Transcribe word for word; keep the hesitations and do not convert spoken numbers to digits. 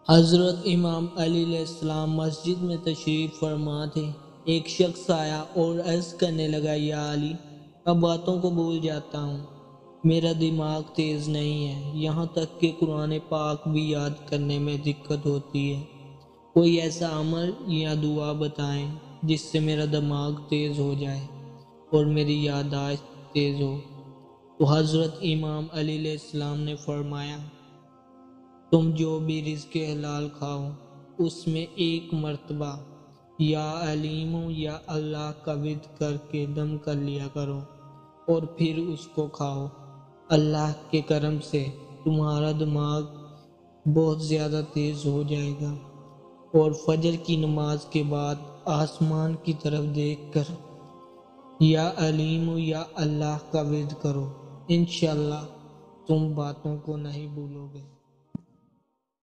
حضرت امام علی علیہ السلام مسجد میں تشریف فرما تھے۔ ایک شخص آیا اور عرض کرنے لگا، یا علی، اب باتوں کو بھول جاتا ہوں، میرا دماغ تیز نہیں ہے، یہاں تک کہ قرآن پاک بھی یاد کرنے میں دقت ہوتی ہے۔ کوئی ایسا عمل یا دعا بتائیں جس سے میرا دماغ تیز ہو جائے اور میری یادداشت تیز ہو۔ تو حضرت امام علی علیہ السلام نے فرمایا، تم جو بھی رزق حلال کھاؤ اس میں ایک مرتبہ یا علیم یا اللہ کا ورد کر کے دم کر لیا کرو اور پھر اس کو کھاؤ۔ اللہ کے کرم سے تمہارا دماغ بہت زیادہ تیز ہو جائے گا، اور فجر کی نماز کے بعد آسمان کی طرف دیکھ کر یا علیم یا اللہ کا ورد کرو، انشاءاللہ تم باتوں کو نہیں بھولو گے۔